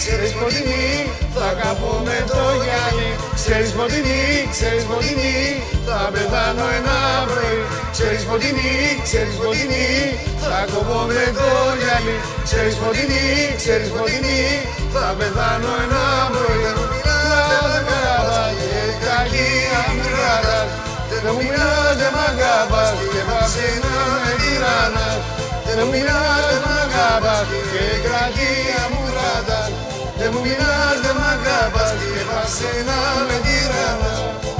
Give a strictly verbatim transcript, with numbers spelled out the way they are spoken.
ξέρεις Φωτεινή, θα καπώ με το γυαλί. Ξέρεις Φωτεινή, ξέρεις Φωτεινή, θα πεθάνω ένα πρωί. Ξέρεις Φωτεινή, ξέρεις Φωτεινή, θα κοπώ με το γυαλί. Ξέρεις Φωτεινή, ξέρεις Φωτεινή, θα πεθάνω ένα πρωί. Δεν μ' αγαπάς και κακία μου ράτας, δεν μου μιλάς, δεν μ' αγαπάς και πάψε να με τυραννάς. Δεν μου μιλάς, δεν μ' αγαπάς και κακία μου ράτας, δεν μου μιλάς, δεν μ' αγαπάς και πάψε να με τυραννάς.